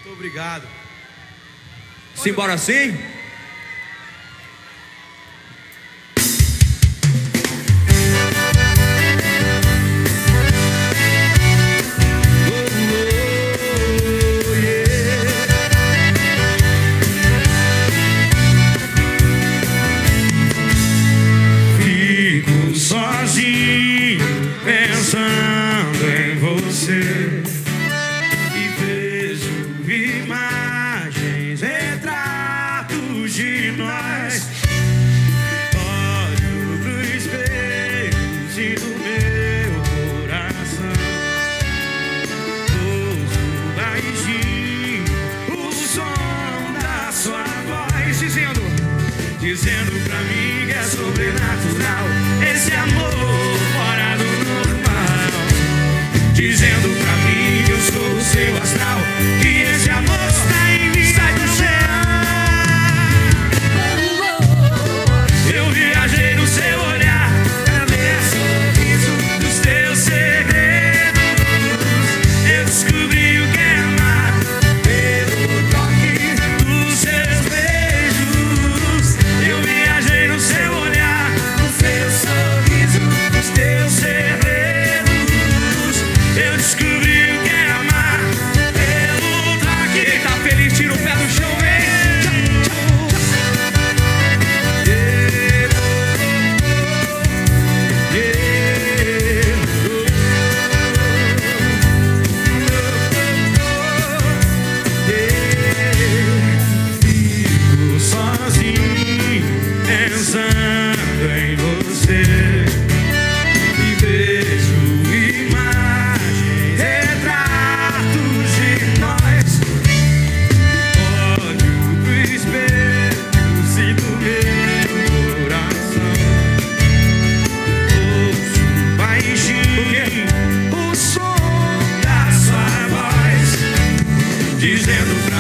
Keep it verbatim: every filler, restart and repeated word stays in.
Muito obrigado. Simbora assim? Fico sozinho pensando em você e vejo imagens, retratos de nós. Olho pro espelho e do meu coração ouço baixinho o som da sua voz dizendo Dizendo pra mim que é sobrenatural esse amor fora do normal. Dizendo pra mim que eu sou o seu astral, que esse amor está em mim, sai do céu. Eu viajei no seu olhar pra ver sorriso dos teus segredos. Eu descobri o que é amar pelo toque dos seus beijos. Eu viajei no seu olhar, no seu sorriso, nos teus segredos. Eu descobri o que é amar pelo toque. Quem tá feliz, tira o pé do chão, vem. Fico sozinho pensando em você e vejo imagens, retratos de nós. Olho pro espelho, sinto meu coração, ouço baixinho o som da sua voz dizendo pra